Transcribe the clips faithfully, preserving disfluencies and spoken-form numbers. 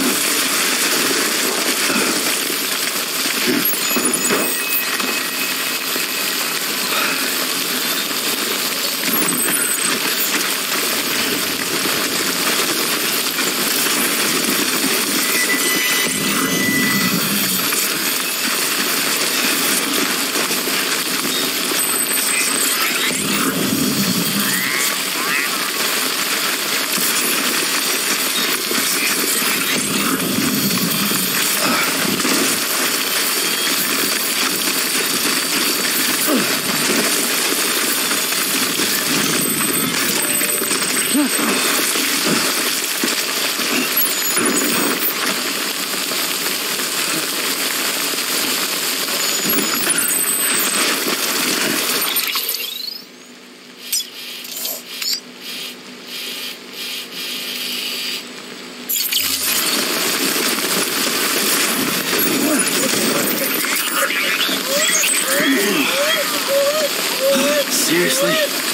Seriously?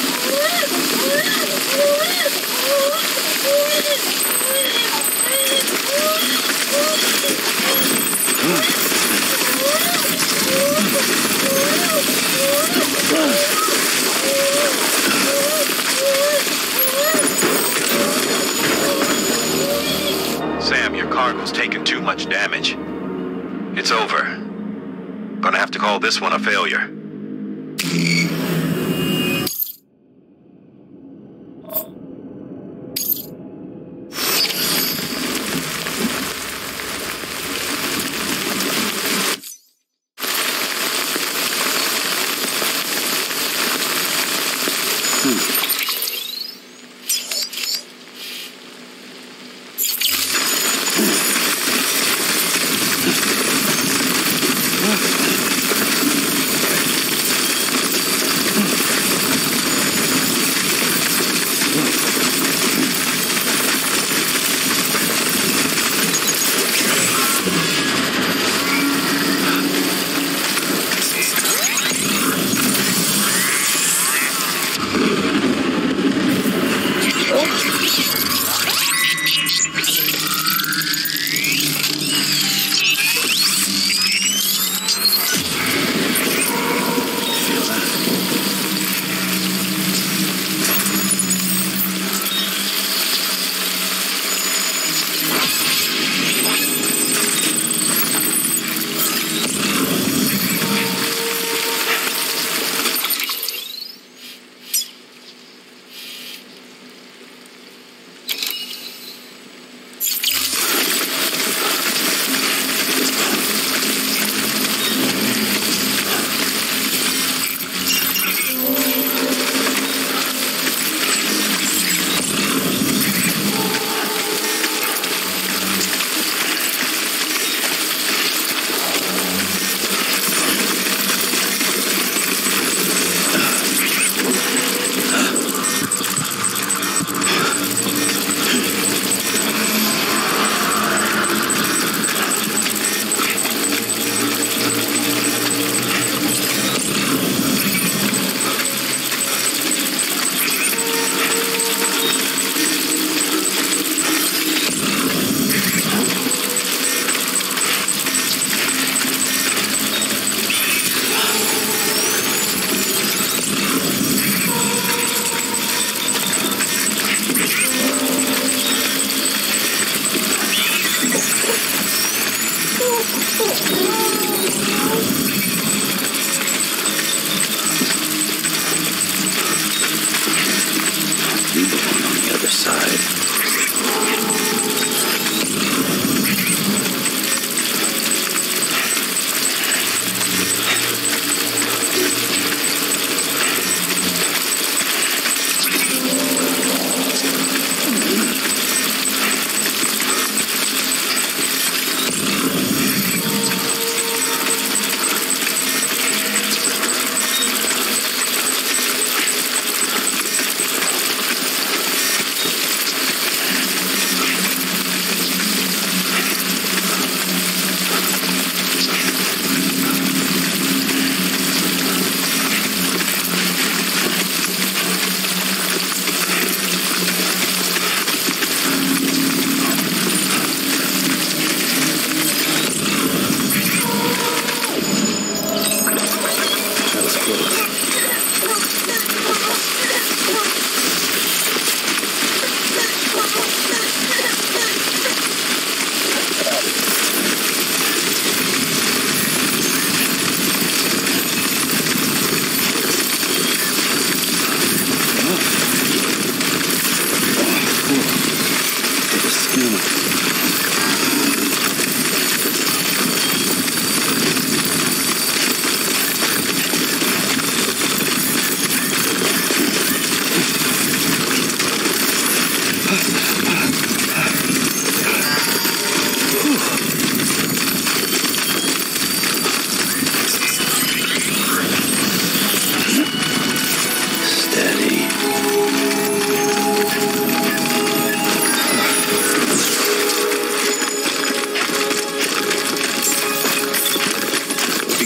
Sam, your cargo's taken too much damage. It's over. Gonna have to call this one a failure.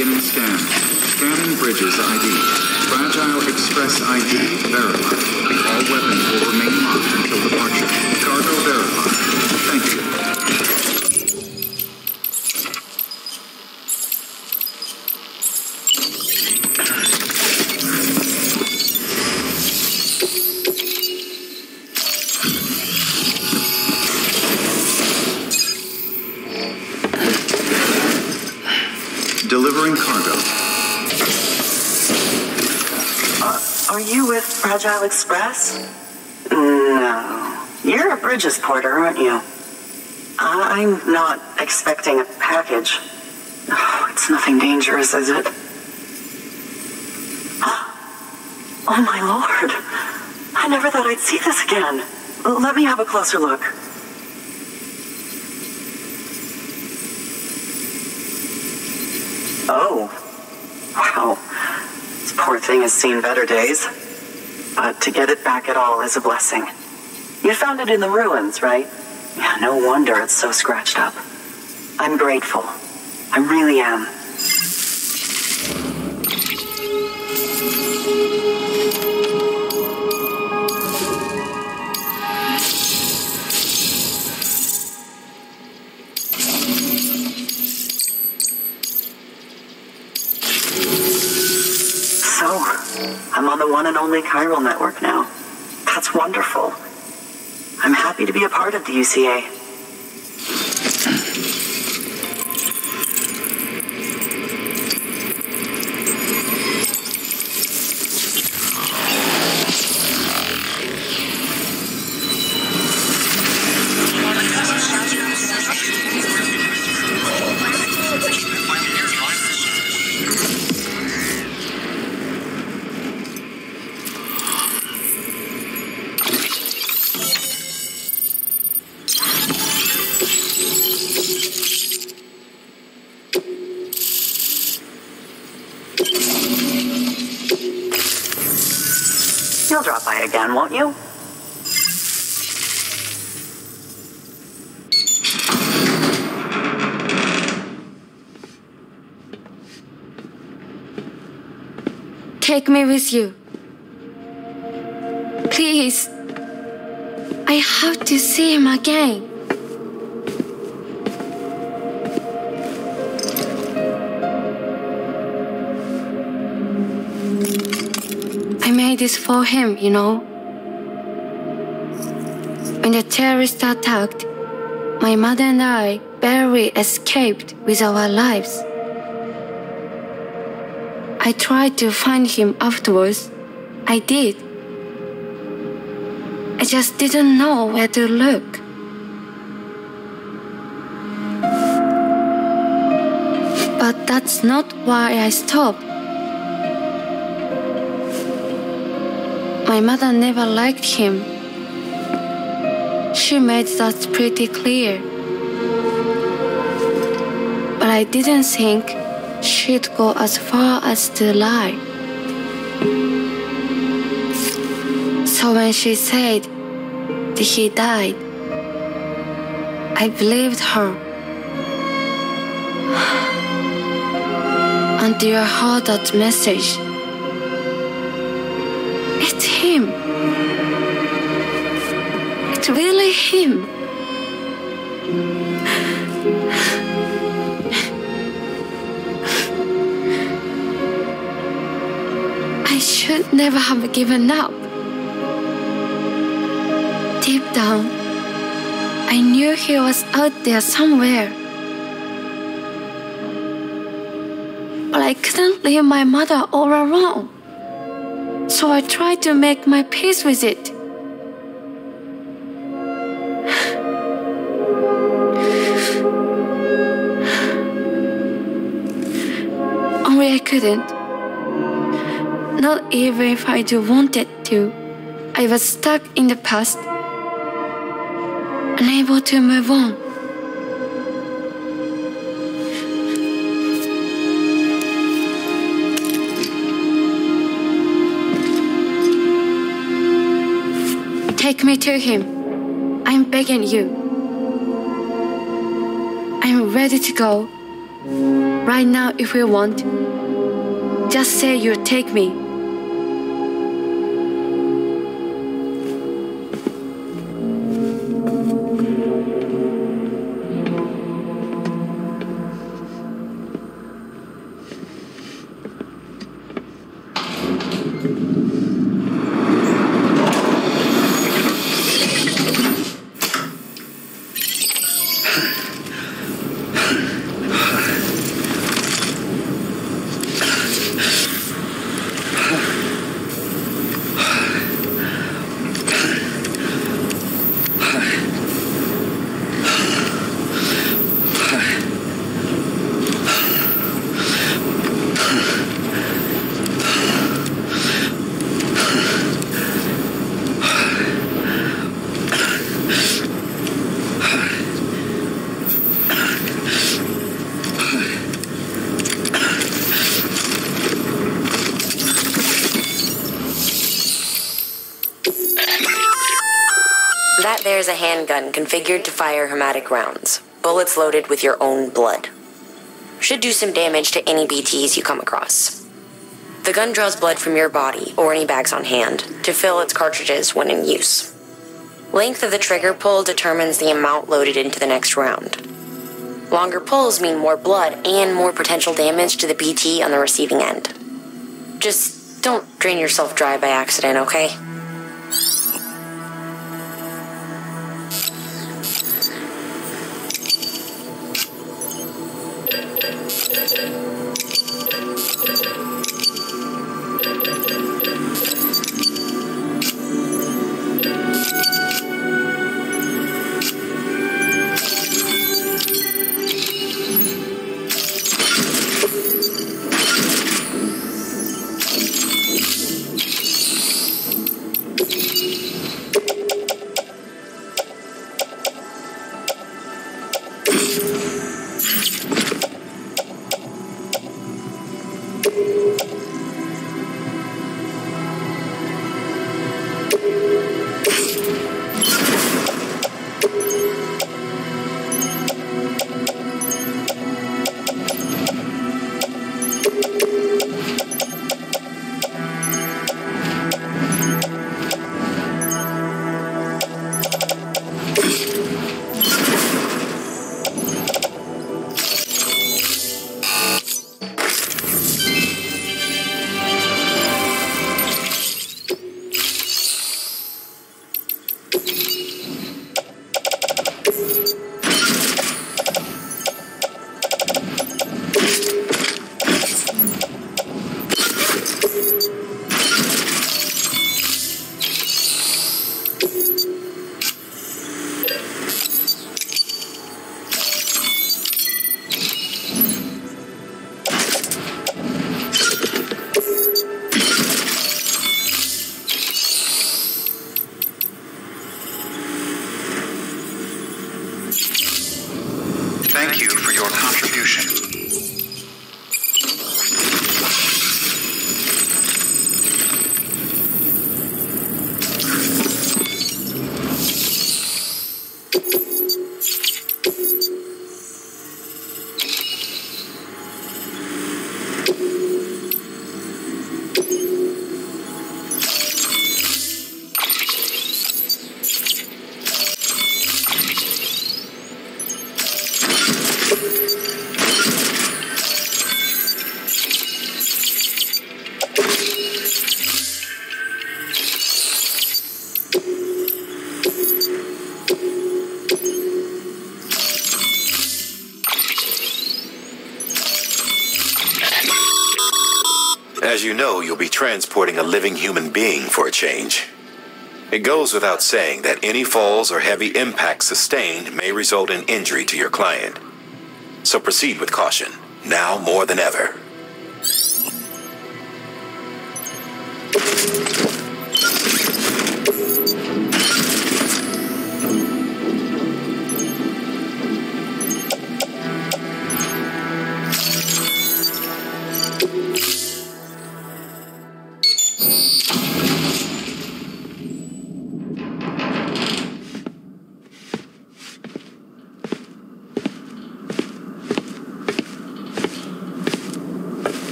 Beginning scan. Scanning bridges I D. Fragile Express I D verified. All weapons will remain locked until departure. Cargo verified. Thank you. Delivering cargo. Uh, are you with Fragile Express? No. You're a Bridges porter, aren't you? I'm not expecting a package. Oh, it's nothing dangerous, is it? Oh my lord. I never thought I'd see this again. Let me have a closer look. Oh. Wow. This poor thing has seen better days. But to get it back at all is a blessing. You found it in the ruins, right? Yeah, no wonder it's so scratched up. I'm grateful. I really am. I'm on the one and only Chiral network now. That's wonderful. I'm happy to be a part of the U C A. You'll drop by again, won't you? Take me with you. Please. I have to see him again. I made this for him, you know. When the terrorists attacked, my mother and I barely escaped with our lives. I tried to find him afterwards. I did. I just didn't know where to look. But that's not why I stopped. My mother never liked him. She made that pretty clear. But I didn't think she'd go as far as to lie. So when she said that he died, I believed her. Until I heard that message. It's him. It's really him. I should never have given up. Deep down, I knew he was out there somewhere. But I couldn't leave my mother all alone. So I tried to make my peace with it. Only I couldn't. Not even if I do wanted to. I was stuck in the past, unable to move on. Take me to him. I'm begging you. I'm ready to go Right now, if you want, just say you'll take me. That there's a handgun configured to fire hematic rounds, bullets loaded with your own blood. Should do some damage to any B Ts you come across. The gun draws blood from your body, or any bags on hand, to fill its cartridges when in use. Length of the trigger pull determines the amount loaded into the next round. Longer pulls mean more blood and more potential damage to the B T on the receiving end. Just don't drain yourself dry by accident, okay? Thank you for your contribution. As you know, you'll be transporting a living human being for a change. It goes without saying that any falls or heavy impacts sustained may result in injury to your client. So proceed with caution, now more than ever.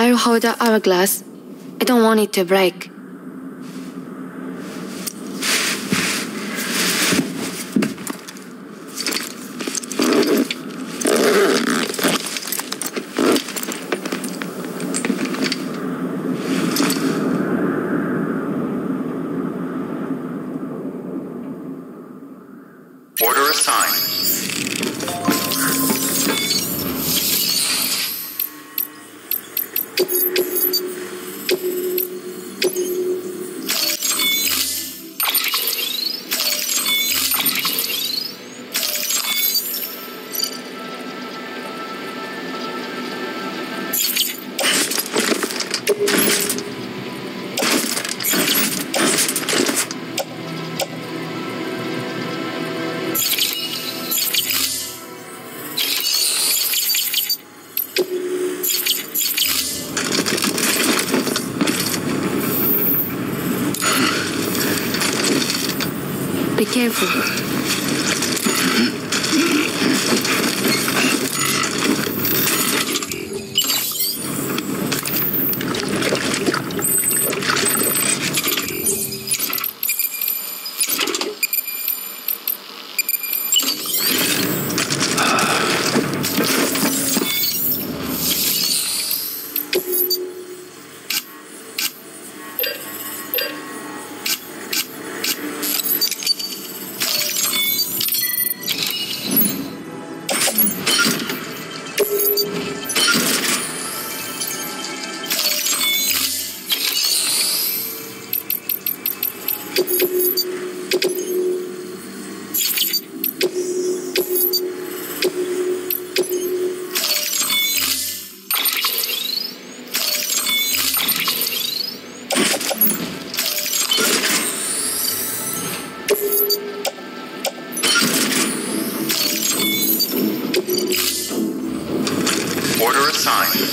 I'll hold the hourglass. I don't want it to break. Order assigned. Be careful. Order assigned.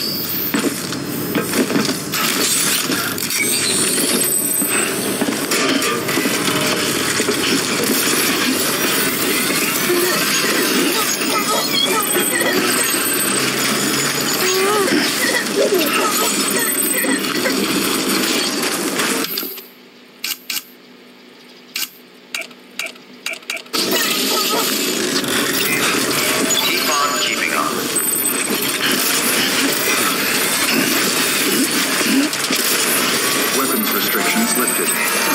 Keep on keeping on. Weapons restrictions lifted.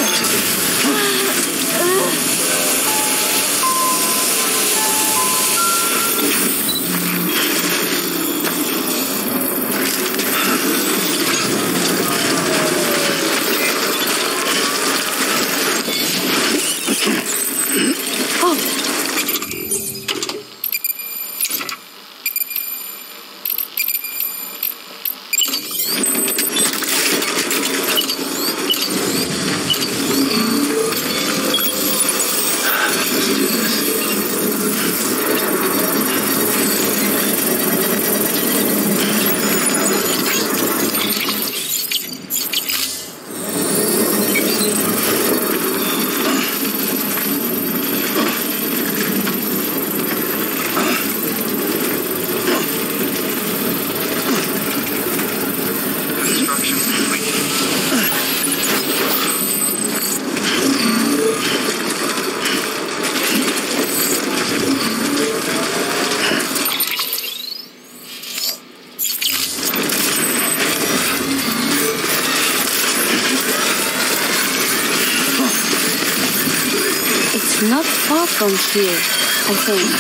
Not far from here, I think.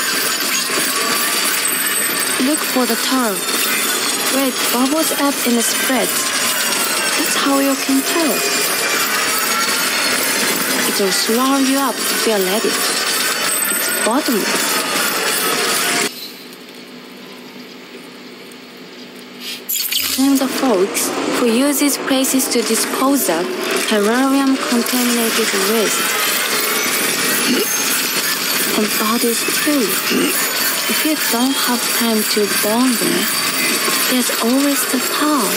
Look for the tar. Where it bubbles up and spreads. That's how you can tell. It will swallow you up if you let it. It's bottomless. Name the folks who use these places to dispose of terrarium-contaminated waste. And bodies too. If you don't have time to burn them, there's always the tar.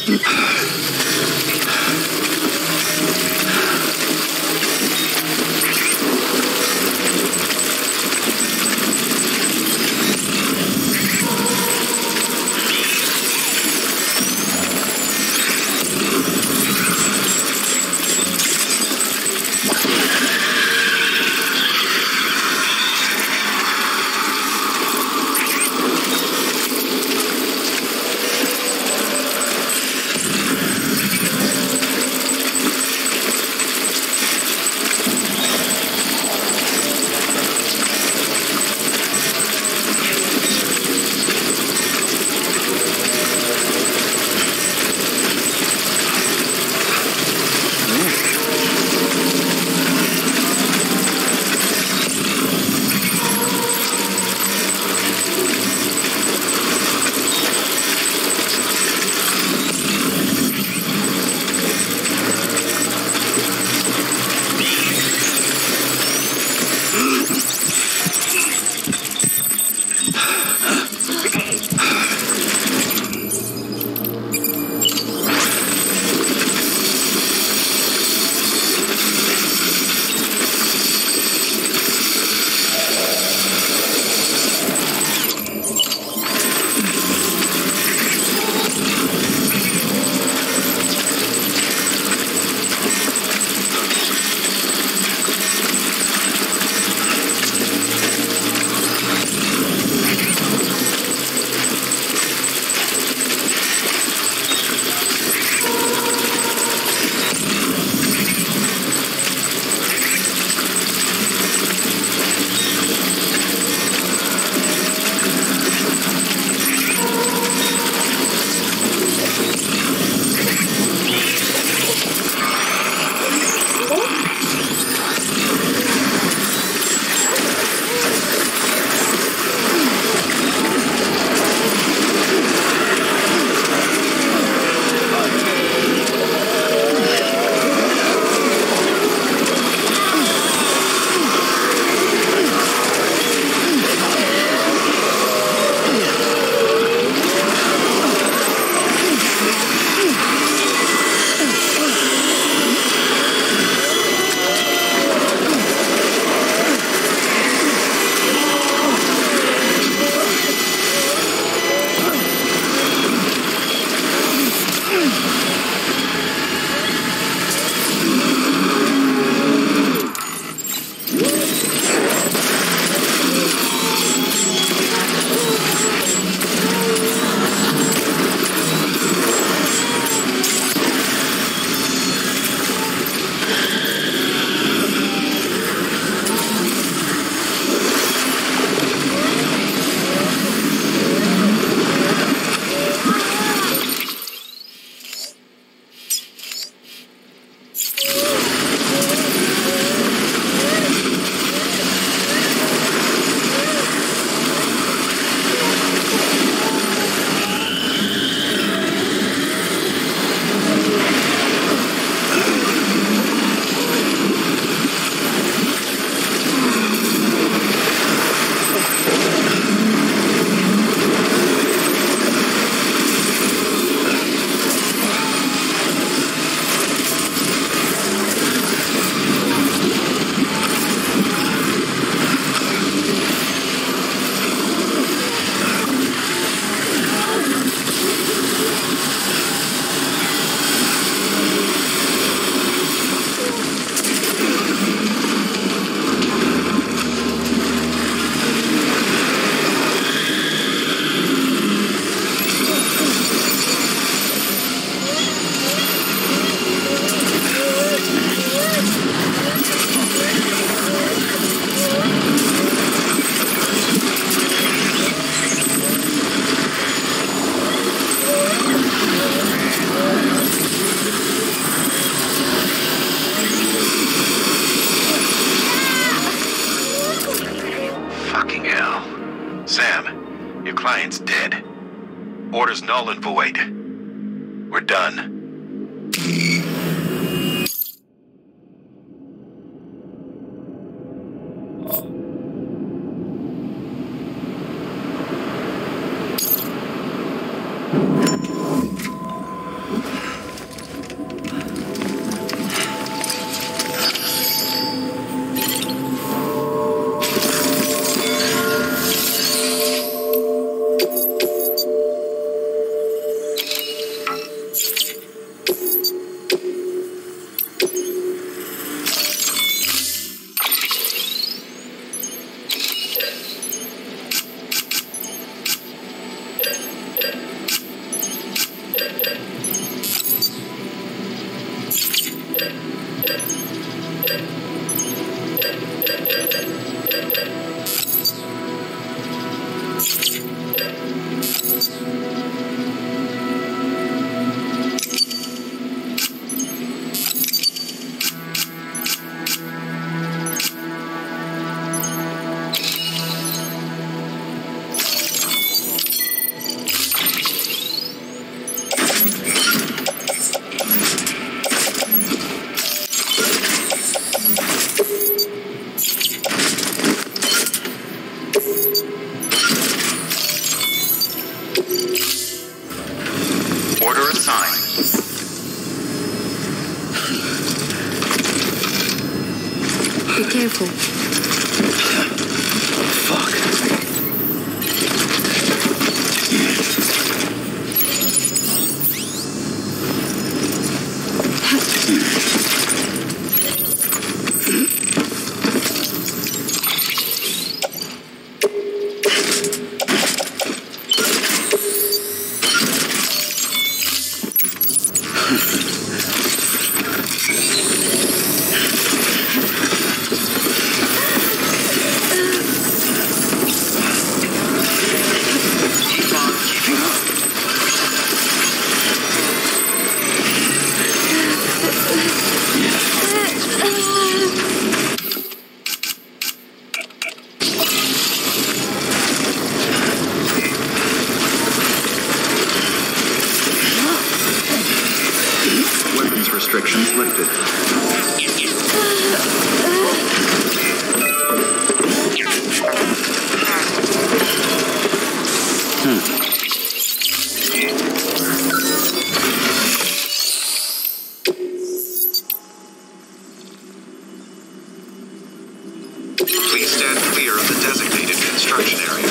client's dead. Order's null and void. We're done. careful. Fuck. Restrictions lifted. Hmm. Please stand clear of the designated construction area.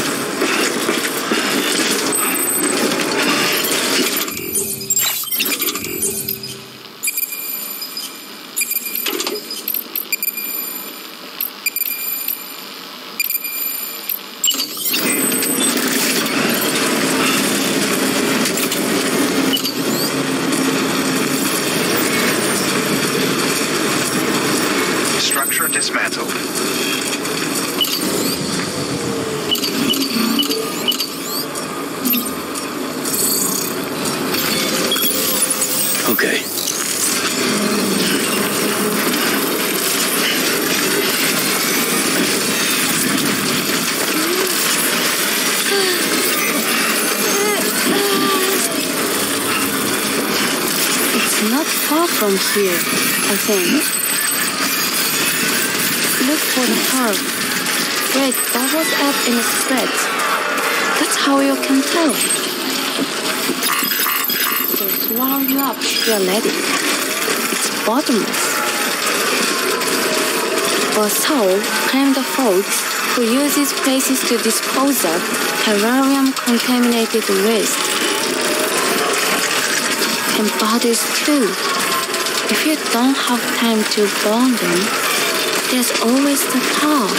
Dismantled. Okay. It's not far from here, I think. Look for the curve. Red bubbles up in a thread. That's how you can tell. They'll swallow you up if you let it. It's bottomless. Or so claim the folks who use these places to dispose of terrarium-contaminated waste. And bodies too. If you don't have time to burn them, there's always the tar.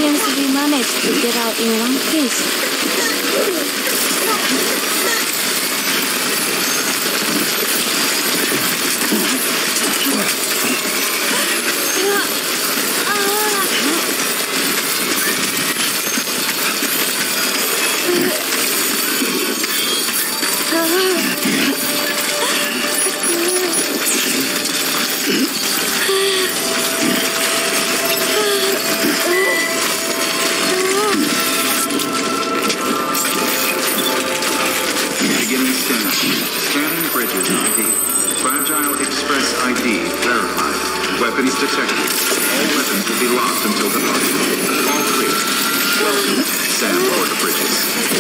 seems we managed to get out in one piece. Weapons detected. All weapons will be locked until departure. All clear. Welcome to Samporterbridges.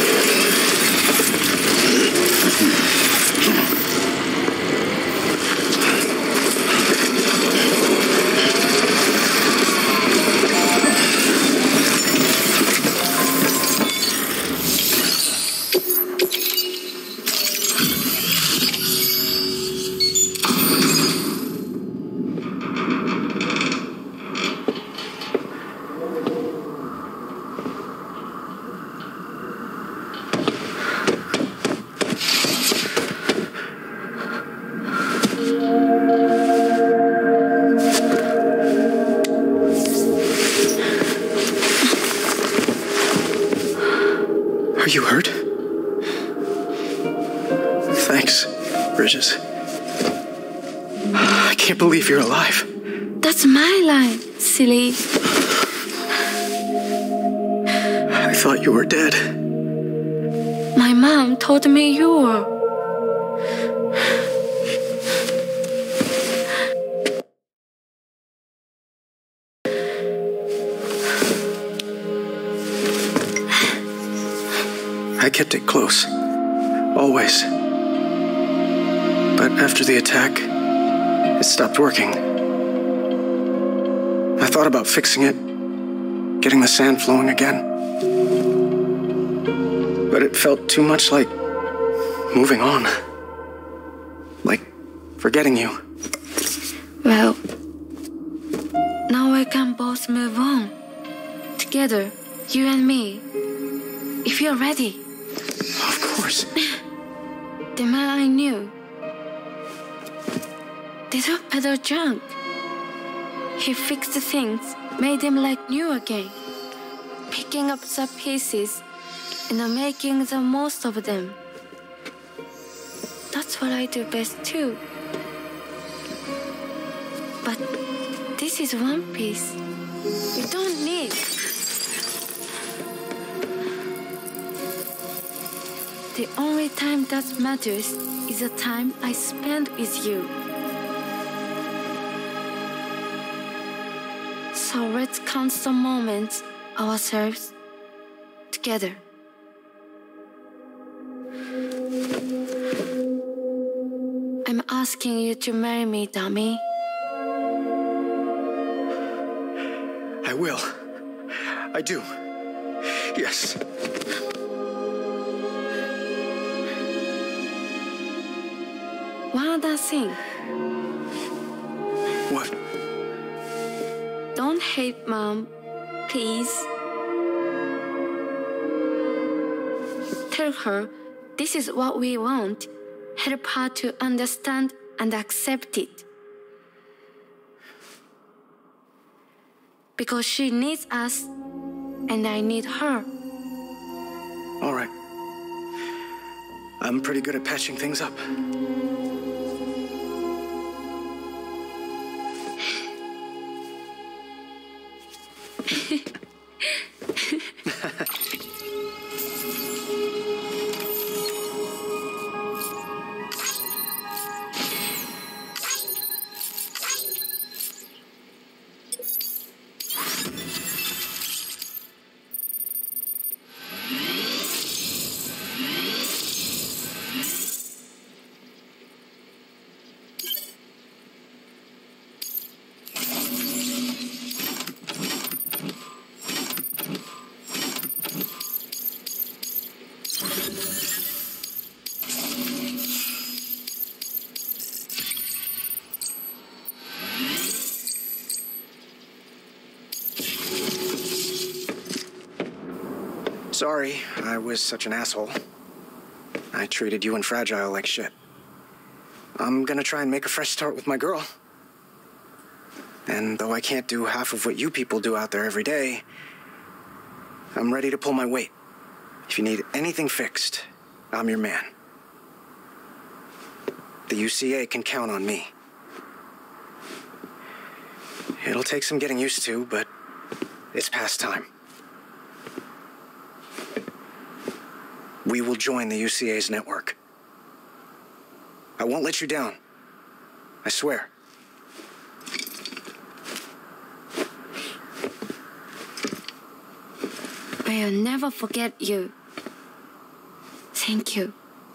Are you hurt? Thanks, Bridges. I can't believe you're alive. That's my line, silly. I thought you were dead. My mom told me you were. I kept it close. Always. But after the attack, it stopped working. I thought about fixing it, getting the sand flowing again. But it felt too much like moving on. Like forgetting you. Well, now we can both move on. Together, you and me. If you're ready. Of course. The man I knew. They don't peddle junk. He fixed things, made them like new again. Picking up the pieces and making the most of them. That's what I do best too. But this is one piece. We don't need. The only time that matters is the time I spend with you. So let's count some moments ourselves together. I'm asking you to marry me, dummy. I will. I do. Yes. One other thing. What? Don't hate Mom, please. Tell her this is what we want. Help her to understand and accept it. Because she needs us, and I need her. All right. I'm pretty good at patching things up. Sorry, I was such an asshole. I treated you and Fragile like shit. I'm gonna try and make a fresh start with my girl. And though I can't do half of what you people do out there every day, I'm ready to pull my weight. If you need anything fixed, I'm your man. The U C A can count on me. It'll take some getting used to, but it's past time. We will join the U C A's network. I won't let you down. I swear. I'll never forget you. Thank you.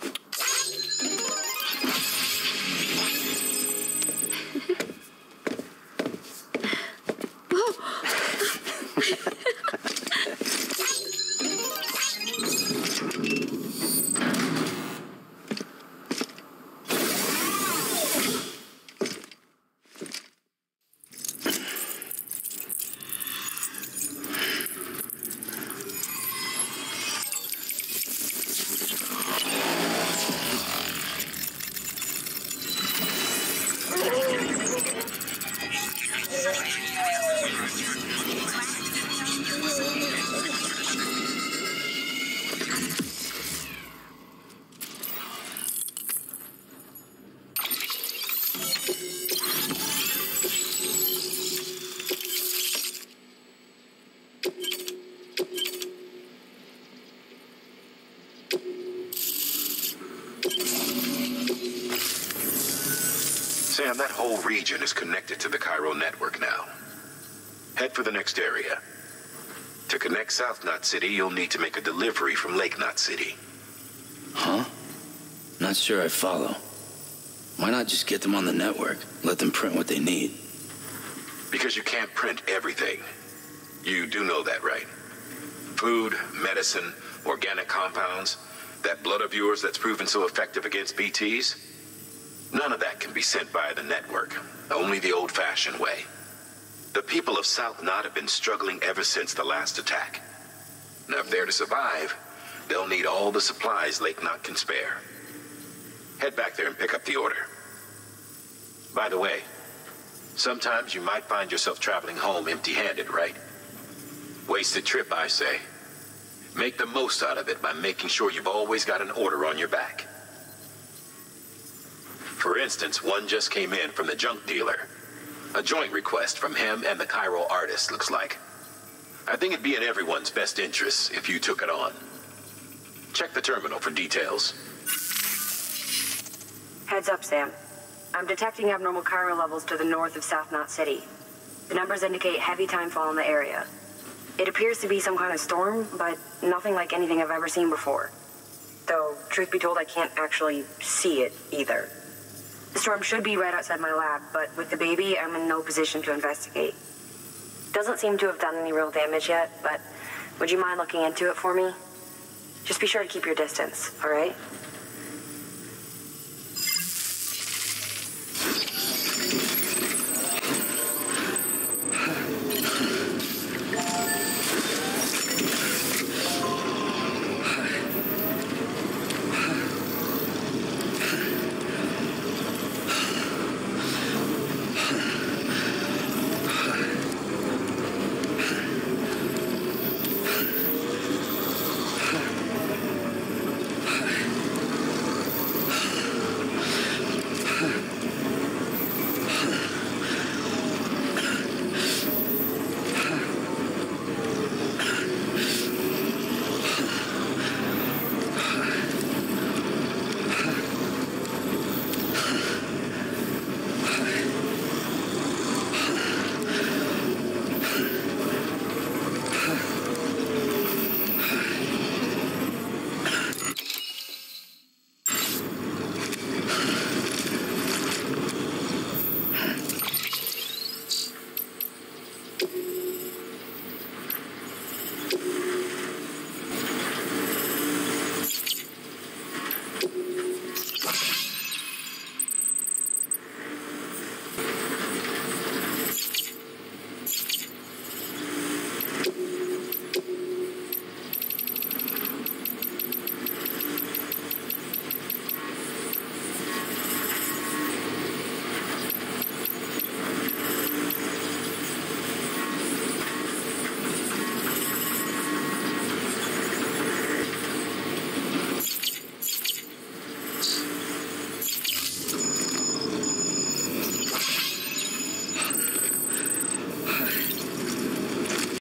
Sam, that whole region is connected to the Chiral network now. Head for the next area. To connect South Knot City, you'll need to make a delivery from Lake Knot City. Huh? Not sure I follow. Why not just get them on the network? Let them print what they need. Because you can't print everything. You do know that, right? Food, medicine, organic compounds, that blood of yours that's proven so effective against B Ts? None of that can be sent via the network. Only the old-fashioned way. The people of South Knot have been struggling ever since the last attack. Now, if they're to survive, they'll need all the supplies Lake Knot can spare. Head back there and pick up the order. By the way, sometimes you might find yourself traveling home empty-handed, right? Wasted trip, I say. Make the most out of it by making sure you've always got an order on your back. For instance, one just came in from the junk dealer. A joint request from him and the Chiral artist, looks like. I think it'd be in everyone's best interest if you took it on. Check the terminal for details. Heads up, Sam. I'm detecting abnormal chiral levels to the north of South Knot City. The numbers indicate heavy timefall in the area. It appears to be some kind of storm, but nothing like anything I've ever seen before. Though, truth be told, I can't actually see it either. The storm should be right outside my lab, but with the baby, I'm in no position to investigate. Doesn't seem to have done any real damage yet, but would you mind looking into it for me? Just be sure to keep your distance, all right?